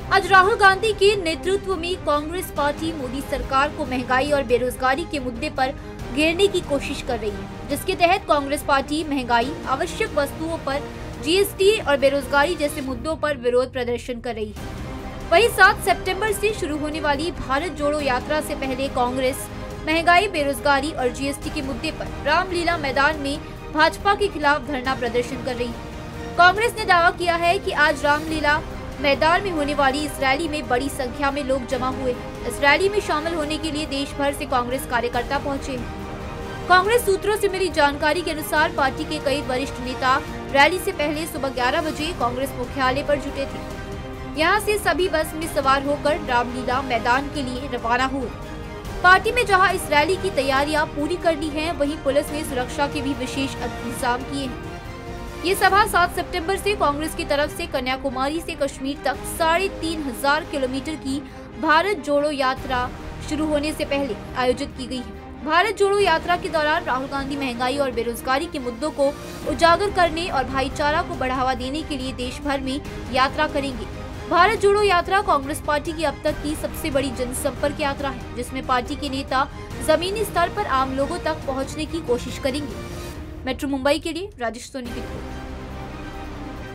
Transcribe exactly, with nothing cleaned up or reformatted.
आज राहुल गांधी के नेतृत्व में कांग्रेस पार्टी मोदी सरकार को महंगाई और बेरोजगारी के मुद्दे पर घेरने की कोशिश कर रही है, जिसके तहत कांग्रेस पार्टी महंगाई, आवश्यक वस्तुओं पर जीएसटी और बेरोजगारी जैसे मुद्दों पर विरोध प्रदर्शन कर रही है। वहीं सात सितंबर से शुरू होने वाली भारत जोड़ो यात्रा से पहले कांग्रेस महंगाई, बेरोजगारी और जीएसटी के मुद्दे पर रामलीला मैदान में भाजपा के खिलाफ धरना प्रदर्शन कर रही है। कांग्रेस ने दावा किया है कि आज रामलीला मैदान में होने वाली इस रैली में बड़ी संख्या में लोग जमा हुए हैं। इस रैली में शामिल होने के लिए देश भर से कांग्रेस कार्यकर्ता पहुंचे हैं। कांग्रेस सूत्रों से मिली जानकारी के अनुसार पार्टी के कई वरिष्ठ नेता रैली से पहले सुबह ग्यारह बजे कांग्रेस मुख्यालय पर जुटे थे। यहां से सभी बस में सवार होकर रामलीला मैदान के लिए रवाना हुए। पार्टी में जहां इस रैली की तैयारियां पूरी कर ली हैं, वहीं पुलिस ने सुरक्षा के भी विशेष इंतजाम किए हैं। ये सभा सात सितंबर से कांग्रेस की तरफ से कन्याकुमारी से कश्मीर तक साढ़े तीन हजार किलोमीटर की भारत जोड़ो यात्रा शुरू होने से पहले आयोजित की गई है। भारत जोड़ो यात्रा के दौरान राहुल गांधी महंगाई और बेरोजगारी के मुद्दों को उजागर करने और भाईचारा को बढ़ावा देने के लिए देश भर में यात्रा करेंगे। भारत जोड़ो यात्रा कांग्रेस पार्टी की अब तक की सबसे बड़ी जनसंपर्क यात्रा है, जिसमें पार्टी के नेता जमीनी स्तर पर आम लोगों तक पहुंचने की कोशिश करेंगे। मेट्रो मुंबई के लिए राजेश सोनी की रिपोर्ट।